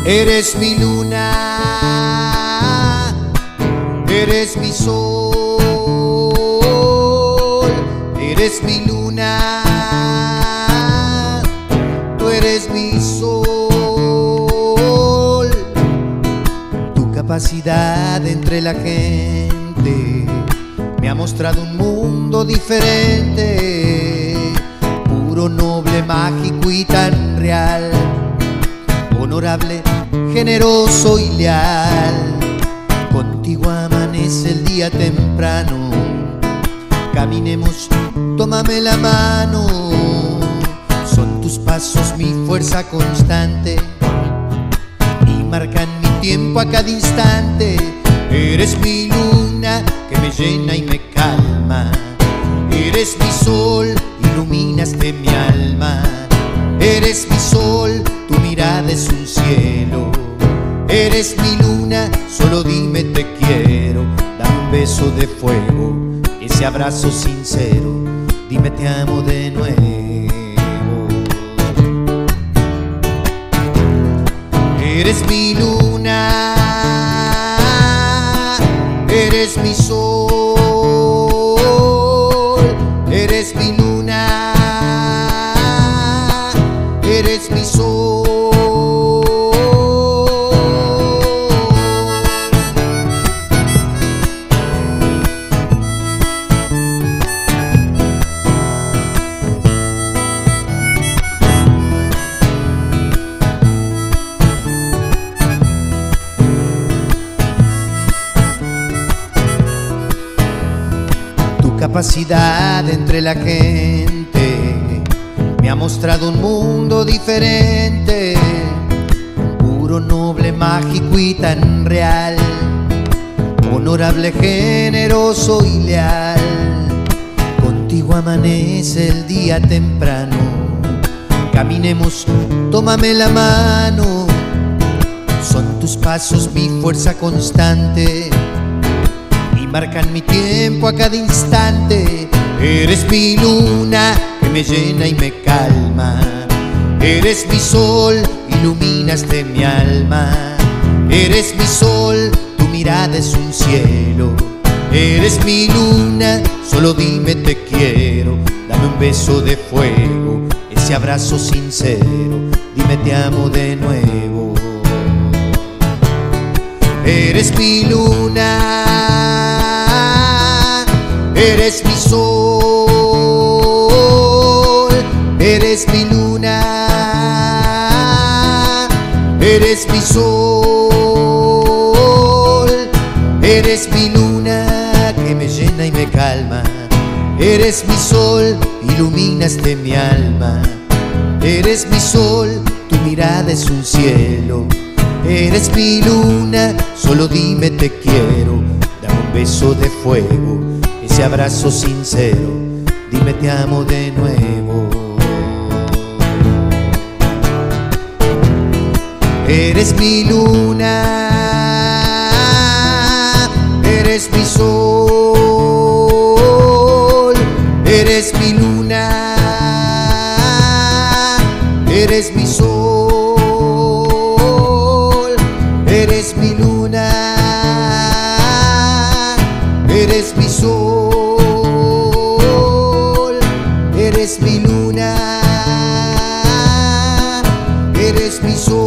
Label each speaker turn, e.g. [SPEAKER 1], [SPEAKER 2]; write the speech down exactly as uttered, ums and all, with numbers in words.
[SPEAKER 1] Eres mi luna, eres mi sol, eres mi luna, tú eres mi sol. Tu capacidad entre la gente me ha mostrado un mundo diferente, puro, noble, mágico y tan real, honorable, generoso y leal. Contigo amanece el día temprano, caminemos, tómame la mano. Son tus pasos mi fuerza constante y marcan mi tiempo a cada instante. Eres mi luna que me llena y me calma, eres mi sol, iluminaste mi alma. Eres mi sol, tu mirada es un cielo. Eres mi luna, solo dime te quiero. Dame un beso de fuego, ese abrazo sincero. Dime te amo de nuevo. Eres mi luna, eres mi sol, eres mi luna, eres mi sol. Tu capacidad entre la gente me ha mostrado un mundo diferente, puro, noble, mágico y tan real, honorable, generoso y leal. Contigo amanece el día temprano, caminemos, tómame la mano. Son tus pasos mi fuerza constante y marcan mi tiempo a cada instante. Eres mi luna que me llena y me calma, eres mi sol, iluminaste mi alma. Eres mi sol, tu mirada es un cielo. Eres mi luna, solo dime te quiero. Dame un beso de fuego, ese abrazo sincero. Dime te amo de nuevo. Eres mi luna, eres mi sol, eres mi luna, eres mi sol, eres mi luna que me llena y me calma. Eres mi sol, iluminaste mi alma. Eres mi sol, tu mirada es un cielo. Eres mi luna, solo dime te quiero. Dame un beso de fuego, ese abrazo sincero. Dime te amo de nuevo. Eres mi luna, eres mi sol, eres mi luna, eres mi sol, eres mi luna, eres mi sol, eres mi luna, eres mi sol.